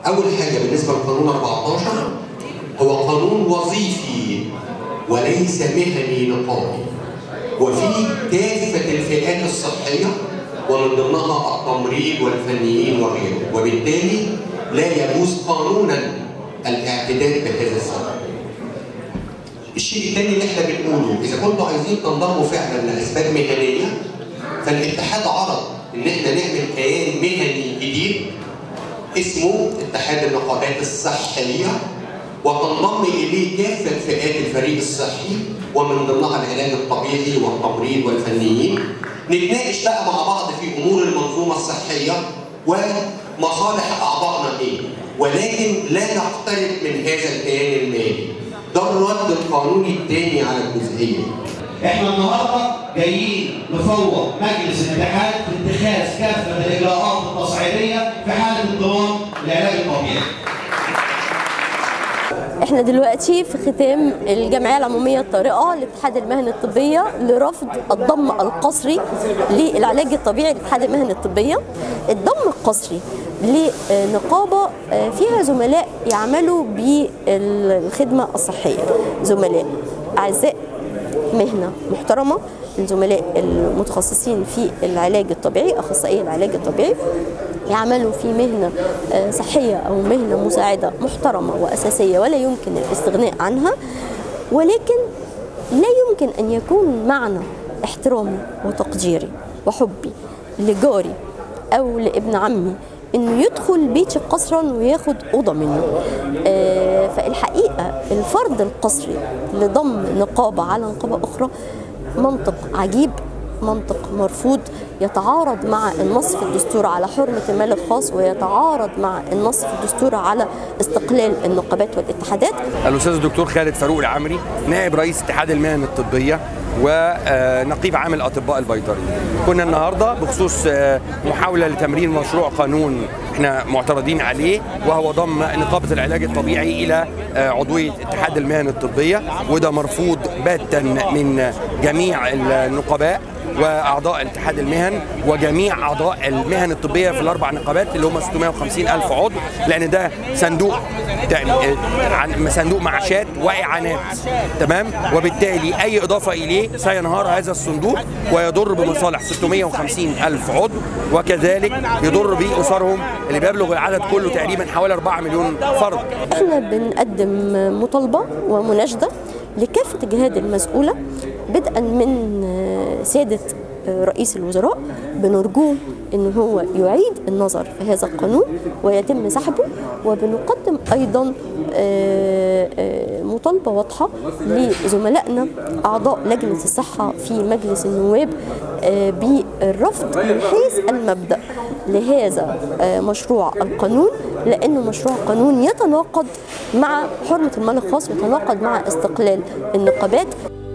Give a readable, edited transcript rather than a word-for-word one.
أول حاجة بالنسبة لقانون 14 هو قانون وظيفي وليس مهني نقابي، وفيه كافة الفئات الصحية ومن ضمنها التمريض والفنيين وغيره، وبالتالي لا يجوز قانونا الاعتداد بهذا السبب. الشيء الثاني اللي احنا بنقوله، إذا كنتوا عايزين تنضموا فعلا لأسباب مهنية، فالاتحاد عرض إن احنا نعمل كيان مهني جديد اسمه اتحاد النقابات الصحية، وتنضم إليه كافة فئات الفريق الصحي ومن ضمنها العلاج الطبيعي والتمريض والفنيين. نتناقش بقى مع بعض في أمور المنظومة الصحية ومصالح أعضائنا إيه، ولكن لا نقترب من هذا الكيان المالي. ده الرد القانوني الثاني على الجزئية. احنا النهارده جايين نفوض مجلس الاتحاد في اتخاذ كافة الإجراءات التصعيدية في حالة انضمام العلاج الطبيعي. احنا دلوقتي في ختام الجمعيه العموميه الطارئه لاتحاد المهن الطبيه لرفض الضم القسري للعلاج الطبيعي لاتحاد المهن الطبيه. الضم القسري لنقابه فيها زملاء يعملوا بالخدمه الصحيه، زملاء اعزاء مهنه محترمه، الزملاء المتخصصين في العلاج الطبيعي، اخصائي العلاج الطبيعي، يعملوا في مهنة صحية أو مهنة مساعدة محترمة وأساسية ولا يمكن الاستغناء عنها، ولكن لا يمكن أن يكون معنى احترامي وتقديري وحبي لجاري أو لابن عمي إنه يدخل بيتي قسرا وياخد أوضة منه. فالحقيقة الفرض القسري لضم نقابة على نقابة أخرى منطق عجيب، منطق مرفوض، يتعارض مع النص في الدستور على حرمة المال الخاص، ويتعارض مع النص في الدستور على استقلال النقابات والاتحادات. الأستاذ الدكتور خالد فاروق العمري، نائب رئيس اتحاد المهن الطبية ونقيب عام الأطباء البيطريين. كنا النهارده بخصوص محاولة لتمرير مشروع قانون احنا معترضين عليه، وهو ضم نقابة العلاج الطبيعي إلى عضوية اتحاد المهن الطبية، وده مرفوض باتا من جميع النقباء واعضاء الاتحاد المهن وجميع اعضاء المهن الطبيه في الاربع نقابات اللي هم 650,000 عضو، لان ده صندوق معاشات واعانات، تمام؟ وبالتالي اي اضافه اليه سينهار هذا الصندوق ويضر بمصالح 650,000 عضو، وكذلك يضر باسرهم اللي بيبلغ العدد كله تقريبا حوالي 4 مليون فرد. احنا بنقدم مطالبه ومناشده لكافة الجهات المسؤولة، بدءا من سيادة رئيس الوزراء، بنرجوه ان هو يعيد النظر في هذا القانون ويتم سحبه، وبنقدم ايضا مطالبة واضحة لزملائنا اعضاء لجنة الصحة في مجلس النواب بالرفض من حيث المبدأ لهذا مشروع القانون، لانه مشروع قانون يتناقض مع حرمة المال الخاص، يتناقض مع استقلال النقابات.